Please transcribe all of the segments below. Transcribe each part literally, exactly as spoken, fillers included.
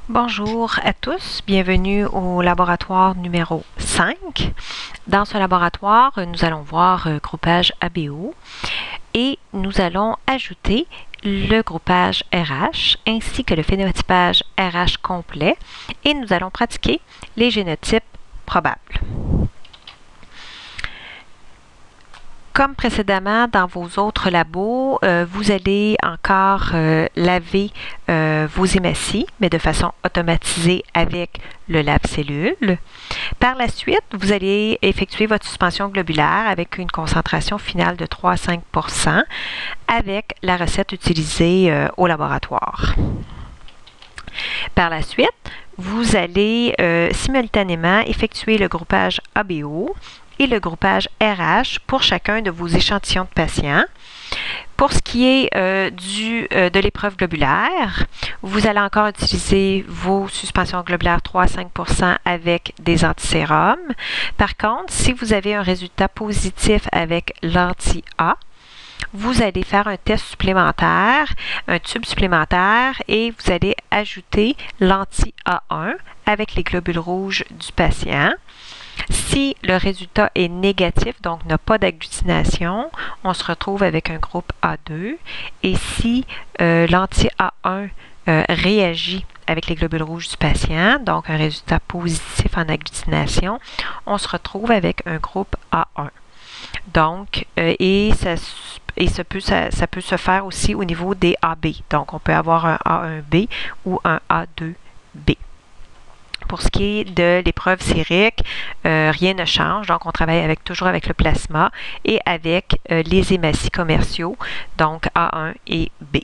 Bonjour à tous, bienvenue au laboratoire numéro cinq. Dans ce laboratoire, nous allons voir euh, groupage A B O et nous allons ajouter le groupage R H ainsi que le phénotypage R H complet et nous allons pratiquer les génotypes probables. Comme précédemment dans vos autres labos, euh, vous allez encore euh, laver euh, vos hématies, mais de façon automatisée avec le lave-cellule. Par la suite, vous allez effectuer votre suspension globulaire avec une concentration finale de trois à cinq pour cent avec la recette utilisée euh, au laboratoire. Par la suite, vous allez euh, simultanément effectuer le groupage A B O et le groupage R H pour chacun de vos échantillons de patients. Pour ce qui est euh, du, euh, de l'épreuve globulaire, vous allez encore utiliser vos suspensions globulaires trois à cinq pour cent avec des antisérums. Par contre, si vous avez un résultat positif avec l'anti-A, vous allez faire un test supplémentaire, un tube supplémentaire et vous allez ajouter l'anti-A un avec les globules rouges du patient. Si le résultat est négatif, donc n'a pas d'agglutination, on se retrouve avec un groupe A deux. Et si euh, l'anti-A un euh, réagit avec les globules rouges du patient, donc un résultat positif en agglutination, on se retrouve avec un groupe A un. Donc, euh, et ça Et ça peut, ça, ça peut se faire aussi au niveau des A B. Donc, on peut avoir un A un B ou un A deux B. Pour ce qui est de l'épreuve sérique, euh, rien ne change. Donc, on travaille avec, toujours avec le plasma et avec euh, les hématies commerciaux, donc A un et B.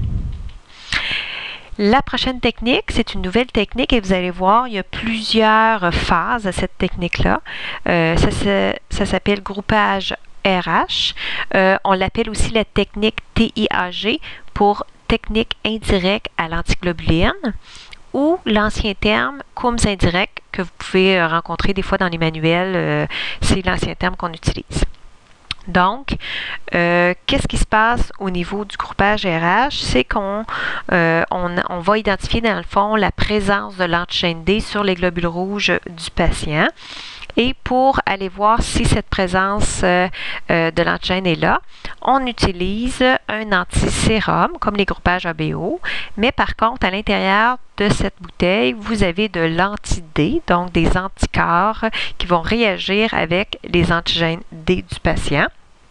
La prochaine technique, c'est une nouvelle technique et vous allez voir, il y a plusieurs phases à cette technique-là. Euh, ça ça, ça s'appelle groupage R H. Euh, on l'appelle aussi la technique T I A G pour technique indirecte à l'antiglobuline ou l'ancien terme Coombs indirect que vous pouvez rencontrer des fois dans les manuels. Euh, c'est l'ancien terme qu'on utilise. Donc, euh, qu'est-ce qui se passe au niveau du groupage R H? C'est qu'on euh, on, on va identifier dans le fond la présence de l'antigène D sur les globules rouges du patient. Et pour aller voir si cette présence euh, euh, de l'antigène est là, on utilise un antisérum comme les groupages A B O. Mais par contre, à l'intérieur de cette bouteille, vous avez de l'anti-D, donc des anticorps qui vont réagir avec les antigènes D du patient.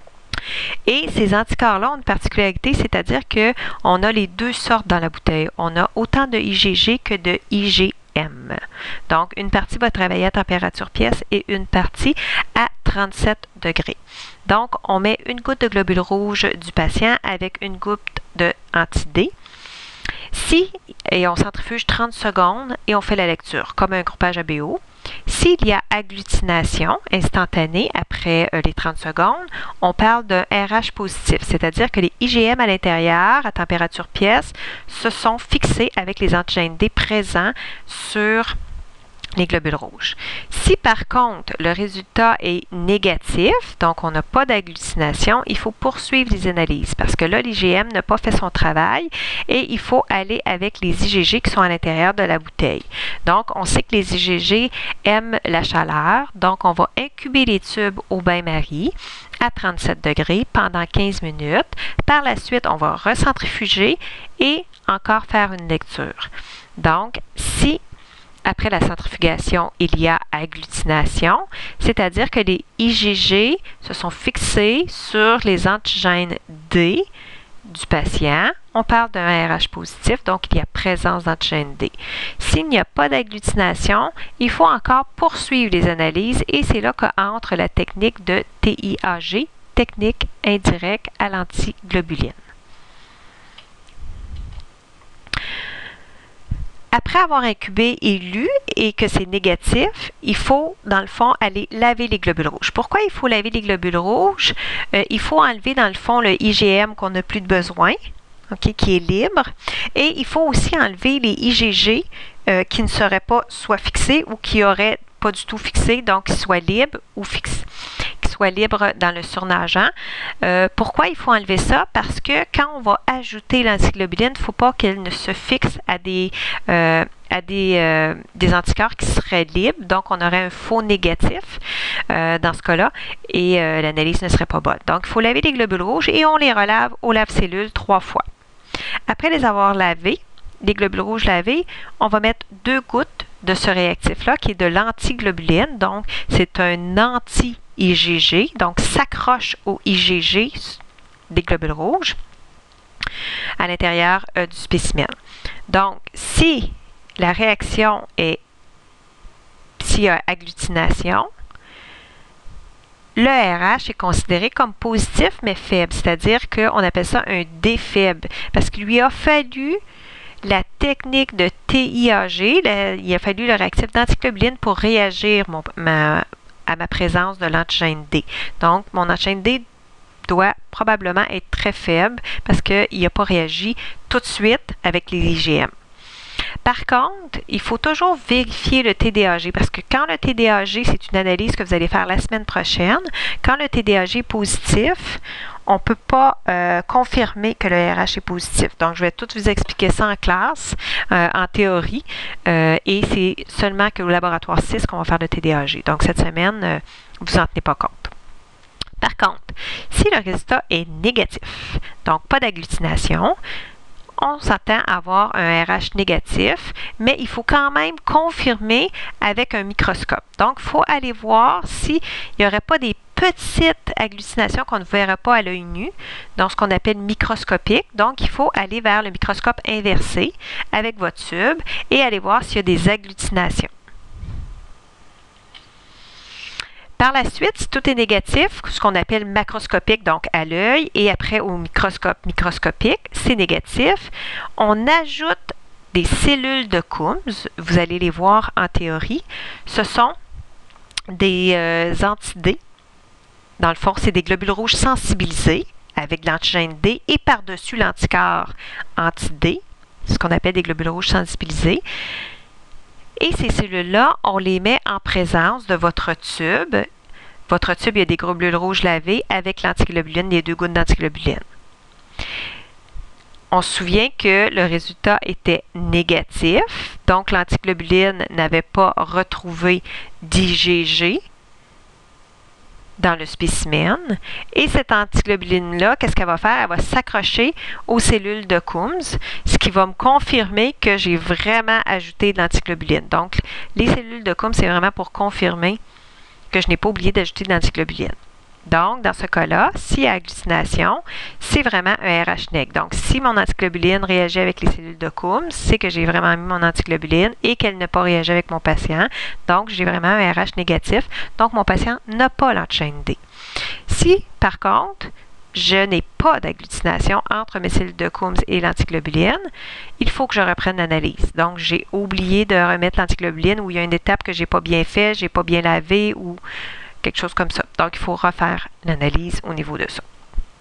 Et ces anticorps-là ont une particularité, c'est-à-dire qu'on a les deux sortes dans la bouteille. On a autant de I G G que de I G M. Donc, une partie va travailler à température pièce et une partie à trente-sept degrés. Donc, on met une goutte de globule rouge du patient avec une goutte de anti-D. Si, et on centrifuge trente secondes et on fait la lecture, comme un groupage A B O. S'il y a agglutination instantanée après euh, les trente secondes, on parle d'un R H positif, c'est-à-dire que les I G M à l'intérieur, à température pièce, se sont fixés avec les antigènes D présents sur les globules rouges. Si par contre le résultat est négatif, donc on n'a pas d'agglutination, il faut poursuivre les analyses parce que là, l'I G M n'a pas fait son travail et il faut aller avec les I G G qui sont à l'intérieur de la bouteille. Donc, on sait que les I G G aiment la chaleur, donc on va incuber les tubes au bain-marie à trente-sept degrés pendant quinze minutes. Par la suite, on va recentrifuger et encore faire une lecture. Donc, si après la centrifugation, il y a agglutination, c'est-à-dire que les I G G se sont fixés sur les antigènes D du patient. On parle d'un R H positif, donc il y a présence d'antigène D. S'il n'y a pas d'agglutination, il faut encore poursuivre les analyses et c'est là qu'entre la technique de T I A G, technique indirecte à l'antiglobuline. Après avoir incubé et lu et que c'est négatif, il faut, dans le fond, aller laver les globules rouges. Pourquoi il faut laver les globules rouges? Euh, il faut enlever, dans le fond, le I G M qu'on n'a plus de besoin, okay, qui est libre. Et il faut aussi enlever les I G G euh, qui ne seraient pas soit fixés ou qui auraient pas du tout fixé, donc qu'il soit libre ou fixé, qu'il soit libre dans le surnageant. Euh, pourquoi il faut enlever ça? Parce que quand on va ajouter l'antiglobuline, il ne faut pas qu'elle ne se fixe à des, euh, à des, euh, des anticorps qui seraient libres, donc on aurait un faux négatif euh, dans ce cas-là, et euh, l'analyse ne serait pas bonne. Donc, il faut laver les globules rouges et on les relave au lave-cellule trois fois. Après les avoir lavés, les globules rouges lavés, on va mettre deux gouttes de ce réactif-là, qui est de l'antiglobuline. Donc, c'est un anti-I G G, donc s'accroche au I G G des globules rouges à l'intérieur euh, du spécimen. Donc, si la réaction est, s'il y a agglutination, le R H est considéré comme positif mais faible, c'est-à-dire qu'on appelle ça un D faible, parce qu'il lui a fallu la technique de T I A G, le, il a fallu le réactif d'antiglobuline pour réagir mon, ma, à ma présence de l'antigène D. Donc, mon antigène D doit probablement être très faible parce qu'il n'a pas réagi tout de suite avec les I G M. Par contre, il faut toujours vérifier le T D A G parce que quand le T D A G, c'est une analyse que vous allez faire la semaine prochaine, quand le T D A G est positif, on ne peut pas euh, confirmer que le R H est positif. Donc, je vais tout vous expliquer ça en classe, euh, en théorie, euh, et c'est seulement qu'au laboratoire six qu'on va faire le T D A G. Donc, cette semaine, euh, vous n'en tenez pas compte. Par contre, si le résultat est négatif, donc pas d'agglutination, on s'attend à avoir un R H négatif, mais il faut quand même confirmer avec un microscope. Donc, il faut aller voir s'il n'y aurait pas des petites agglutinations qu'on ne verra pas à l'œil nu, dans ce qu'on appelle microscopique. Donc, il faut aller vers le microscope inversé avec votre tube et aller voir s'il y a des agglutinations. Par la suite, si tout est négatif, ce qu'on appelle macroscopique, donc à l'œil, et après au microscope microscopique, c'est négatif, on ajoute des cellules de Coombs. Vous allez les voir en théorie. Ce sont des euh, anti-D. Dans le fond, c'est des globules rouges sensibilisés avec l'antigène D et par-dessus l'anticorps anti-D, ce qu'on appelle des globules rouges sensibilisés. Et ces cellules-là, on les met en présence de votre tube. Votre tube, il y a des globules rouges lavés avec l'antiglobuline, les deux gouttes d'antiglobuline. On se souvient que le résultat était négatif, donc l'antiglobuline n'avait pas retrouvé d'I G G dans le spécimen. Et cette antiglobuline-là, qu'est-ce qu'elle va faire? Elle va s'accrocher aux cellules de Coombs, ce qui va me confirmer que j'ai vraiment ajouté de l'antiglobuline. Donc, les cellules de Coombs, c'est vraiment pour confirmer que je n'ai pas oublié d'ajouter de l'antiglobuline. Donc, dans ce cas-là, s'il y a agglutination, c'est vraiment un R H neg. Donc, si mon antiglobuline réagit avec les cellules de Coombs, c'est que j'ai vraiment mis mon antiglobuline et qu'elle n'a pas réagi avec mon patient. Donc, j'ai vraiment un R H négatif. Donc, mon patient n'a pas l'antigène D. Si, par contre, je n'ai pas d'agglutination entre mes cellules de Coombs et l'antiglobuline, il faut que je reprenne l'analyse. Donc, j'ai oublié de remettre l'antiglobuline ou il y a une étape que je n'ai pas bien faite, je n'ai pas bien lavé ou quelque chose comme ça. Donc, il faut refaire l'analyse au niveau de ça.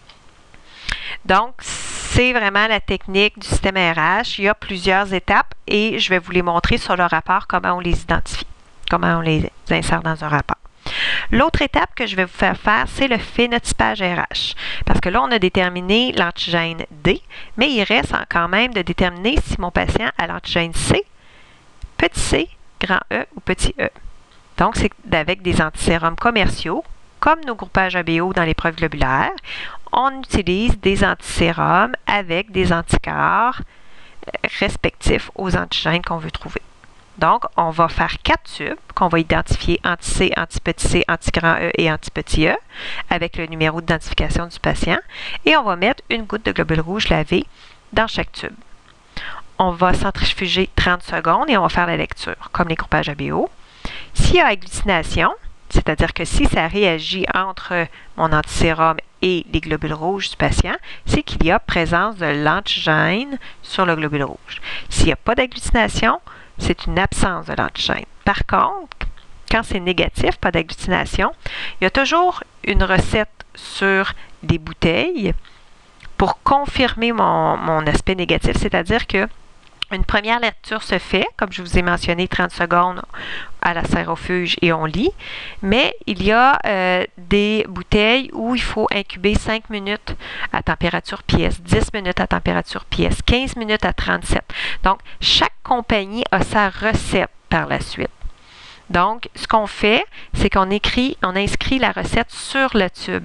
Donc, c'est vraiment la technique du système R H. Il y a plusieurs étapes et je vais vous les montrer sur le rapport, comment on les identifie, comment on les insère dans un rapport. L'autre étape que je vais vous faire faire, c'est le phénotypage R H. Parce que là, on a déterminé l'antigène D, mais il reste quand même de déterminer si mon patient a l'antigène C, petit c, grand E ou petit e. Donc, c'est avec des antisérums commerciaux, comme nos groupages A B O dans l'épreuve globulaire. On utilise des antisérums avec des anticorps respectifs aux antigènes qu'on veut trouver. Donc, on va faire quatre tubes qu'on va identifier anti-C, anti-petit c, anti-grand E et anti-petit e avec le numéro d'identification du patient. Et on va mettre une goutte de globule rouge lavé dans chaque tube. On va centrifuger trente secondes et on va faire la lecture, comme les groupages A B O. S'il y a agglutination, c'est-à-dire que si ça réagit entre mon antisérum et les globules rouges du patient, c'est qu'il y a présence de l'antigène sur le globule rouge. S'il n'y a pas d'agglutination, c'est une absence de l'antigène. Par contre, quand c'est négatif, pas d'agglutination, il y a toujours une recette sur des bouteilles pour confirmer mon, mon aspect négatif, c'est-à-dire que une première lecture se fait, comme je vous ai mentionné, trente secondes à la centrifuge et on lit, mais il y a euh, des bouteilles où il faut incuber cinq minutes à température pièce, dix minutes à température pièce, quinze minutes à trente-sept. Donc, chaque compagnie a sa recette par la suite. Donc, ce qu'on fait, c'est qu'on écrit, on inscrit la recette sur le tube.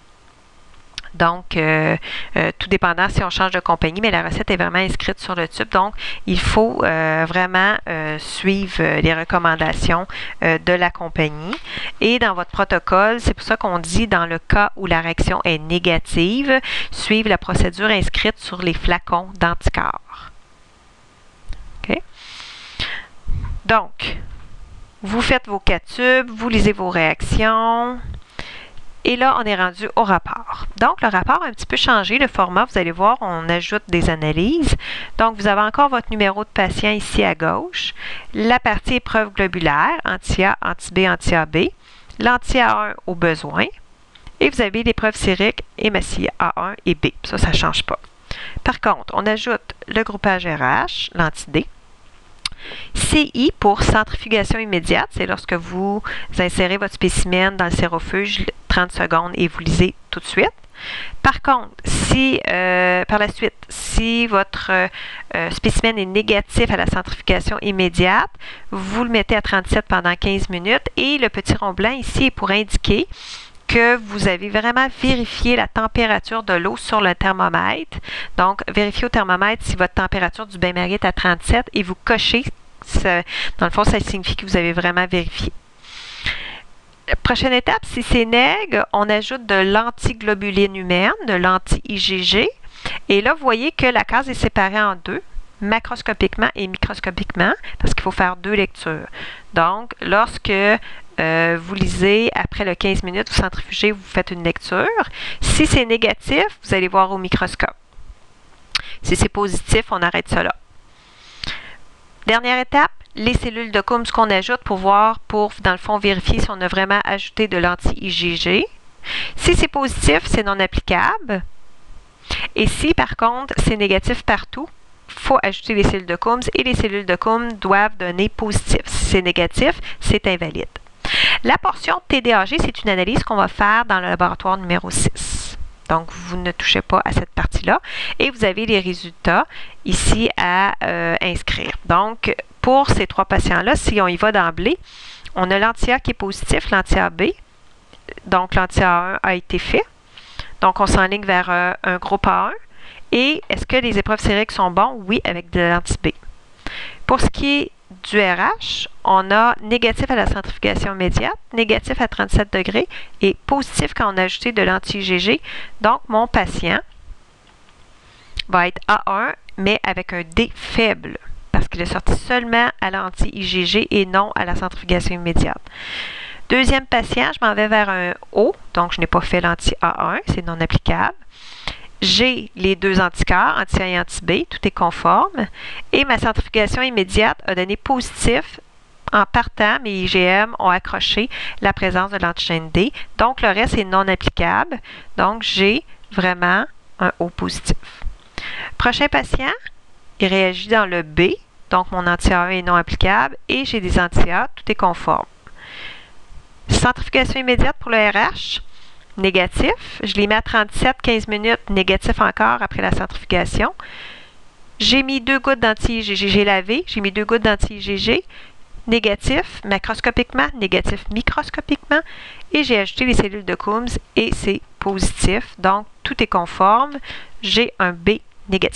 Donc, euh, euh, tout dépendant si on change de compagnie, mais la recette est vraiment inscrite sur le tube. Donc, il faut euh, vraiment euh, suivre euh, les recommandations euh, de la compagnie. Et dans votre protocole, c'est pour ça qu'on dit dans le cas où la réaction est négative, suivre la procédure inscrite sur les flacons d'anticorps. OK? Donc, vous faites vos quatre tubes, vous lisez vos réactions. Et là, on est rendu au rapport. Donc, le rapport a un petit peu changé. Le format, vous allez voir, on ajoute des analyses. Donc, vous avez encore votre numéro de patient ici à gauche. La partie épreuve globulaire, anti-A, anti-B, anti-A B. L'anti-A un au besoin. Et vous avez l'épreuve sérique, hématie A un et B. Ça, ça ne change pas. Par contre, on ajoute le groupage R H, l'anti-D. C I pour centrifugation immédiate, c'est lorsque vous insérez votre spécimen dans le sérofuge trente secondes et vous lisez tout de suite. Par contre, si euh, par la suite, si votre euh, spécimen est négatif à la centrifugation immédiate, vous le mettez à trente-sept pendant quinze minutes et le petit rond blanc ici est pour indiquer que vous avez vraiment vérifié la température de l'eau sur le thermomètre. Donc, vérifiez au thermomètre si votre température du bain-marie est à trente-sept et vous cochez. Ça, dans le fond, ça signifie que vous avez vraiment vérifié. La prochaine étape, si c'est nègre, on ajoute de l'antiglobuline humaine, de l'anti-I G G. Et là, vous voyez que la case est séparée en deux, macroscopiquement et microscopiquement, parce qu'il faut faire deux lectures. Donc, lorsque Euh, vous lisez, après le quinze minutes, vous centrifugez, vous faites une lecture. Si c'est négatif, vous allez voir au microscope. Si c'est positif, on arrête cela. Dernière étape, les cellules de Coombs qu'on ajoute pour voir, pour, dans le fond, vérifier si on a vraiment ajouté de l'anti-I G G. Si c'est positif, c'est non applicable. Et si, par contre, c'est négatif partout, il faut ajouter les cellules de Coombs et les cellules de Coombs doivent donner positif. Si c'est négatif, c'est invalide. La portion T D A G, c'est une analyse qu'on va faire dans le laboratoire numéro six. Donc, vous ne touchez pas à cette partie-là. Et vous avez les résultats ici à euh, inscrire. Donc, pour ces trois patients-là, si on y va d'emblée, on a l'anti-A qui est positif, l'anti-A B. Donc, l'anti-A un a été fait. Donc, on s'enligne vers euh, un groupe A un. Et est-ce que les épreuves sériques sont bons? Oui, avec de l'anti-B. Pour ce qui est du R H, on a négatif à la centrifugation immédiate, négatif à trente-sept degrés et positif quand on a ajouté de l'anti-I G G. Donc, mon patient va être A un, mais avec un D faible, parce qu'il est sorti seulement à l'anti-I G G et non à la centrifugation immédiate. Deuxième patient, je m'en vais vers un O, donc je n'ai pas fait l'anti-A un, c'est non applicable. J'ai les deux anticorps, anti-A et anti-B, tout est conforme. Et ma centrifugation immédiate a donné positif. En partant, mes I G M ont accroché la présence de l'antigène D. Donc, le reste est non applicable. Donc, j'ai vraiment un O positif. Prochain patient, il réagit dans le B. Donc, mon anti-A un est non applicable. Et j'ai des anti-A, tout est conforme. Centrifugation immédiate pour le R H. Négatif. Je les mets à trente-sept, quinze minutes, négatif encore après la centrifugation. J'ai mis deux gouttes d'anti-I G G, j'ai lavé, j'ai mis deux gouttes d'anti-I G G, négatif macroscopiquement, négatif microscopiquement, et j'ai ajouté les cellules de Coombs et c'est positif. Donc, tout est conforme. J'ai un B négatif.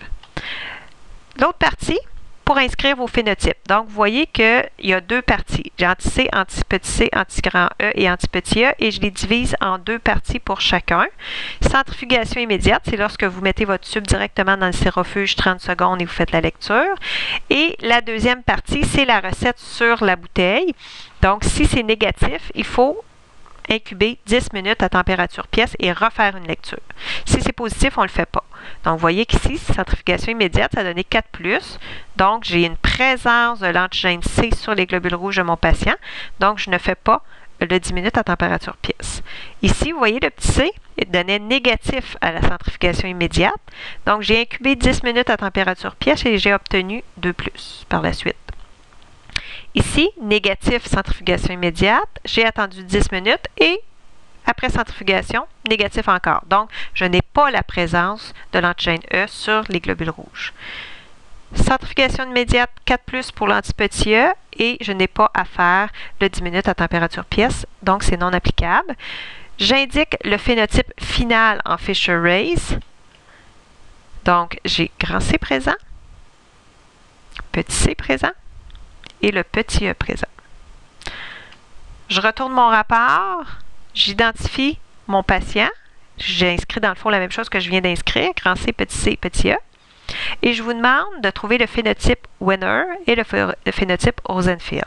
L'autre partie, pour inscrire vos phénotypes. Donc, vous voyez qu'il y a deux parties. J'ai anti-C, anti-petit c, anti-grand E et anti-petit e et je les divise en deux parties pour chacun. Centrifugation immédiate, c'est lorsque vous mettez votre tube directement dans le sérofuge trente secondes et vous faites la lecture. Et la deuxième partie, c'est la recette sur la bouteille. Donc, si c'est négatif, il faut incuber dix minutes à température pièce et refaire une lecture. Si c'est positif, on ne le fait pas. Donc, vous voyez qu'ici, centrifugation immédiate, ça a donné quatre plus. Donc, j'ai une présence de l'antigène C sur les globules rouges de mon patient. Donc, je ne fais pas le dix minutes à température pièce. Ici, vous voyez, le petit C donnait négatif à la centrifugation immédiate. Donc, j'ai incubé dix minutes à température pièce et j'ai obtenu deux plus par la suite. Ici, négatif, centrifugation immédiate. J'ai attendu dix minutes et après centrifugation, négatif encore. Donc, je n'ai pas la présence de l'antigène E sur les globules rouges. Centrifugation immédiate quatre plus pour l'antipetit E et je n'ai pas à faire le dix minutes à température pièce, donc c'est non applicable. J'indique le phénotype final en Fisher-Race. Donc, j'ai grand C présent, petit c présent et le petit e présent. Je retourne mon rapport, j'identifie mon patient. J'ai inscrit dans le fond la même chose que je viens d'inscrire, grand C, petit c, petit e. Et je vous demande de trouver le phénotype Winner et le, le phénotype Rosenfield.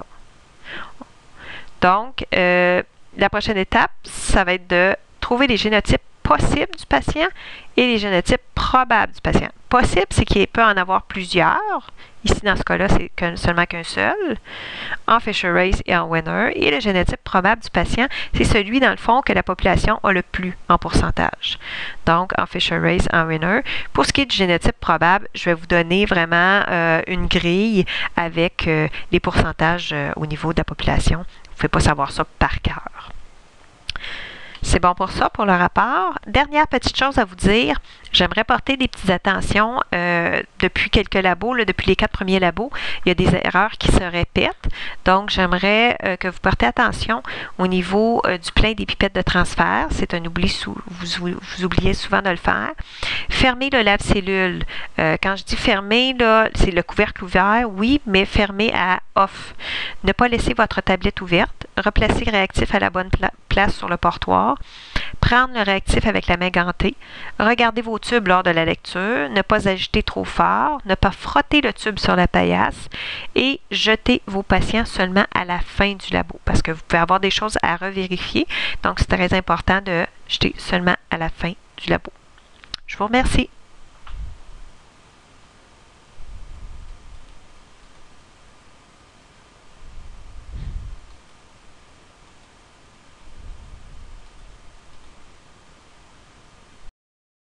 Donc, euh, la prochaine étape, ça va être de trouver les génotypes possibles du patient et les génotypes probables du patient. Possible, c'est qu'il peut en avoir plusieurs. Ici, dans ce cas-là, c'est qu'un, seulement qu'un seul, en Fisher-Race et en Winner. Et le génotype probable du patient, c'est celui, dans le fond, que la population a le plus en pourcentage. Donc, en Fisher-Race, en Winner. Pour ce qui est du génotype probable, je vais vous donner vraiment euh, une grille avec euh, les pourcentages euh, au niveau de la population. Vous ne pouvez pas savoir ça par cœur. C'est bon pour ça, pour le rapport. Dernière petite chose à vous dire, j'aimerais porter des petites attentions euh, depuis quelques labos, là, depuis les quatre premiers labos, il y a des erreurs qui se répètent. Donc, j'aimerais euh, que vous portez attention au niveau euh, du plein des pipettes de transfert. C'est un oubli, sous, vous, vous oubliez souvent de le faire. Fermez le lave-cellule. Euh, quand je dis fermer, là, c'est le couvercle ouvert, oui, mais fermé à off. Ne pas laisser votre tablette ouverte. Replacer le réactif à la bonne pla place sur le portoir. Prendre le réactif avec la main gantée. Regardez vos tubes lors de la lecture. Ne pas agiter trop fort. Ne pas frotter le tube sur la paillasse. Et jeter vos patients seulement à la fin du labo. Parce que vous pouvez avoir des choses à revérifier. Donc, c'est très important de jeter seulement à la fin du labo. Je vous remercie.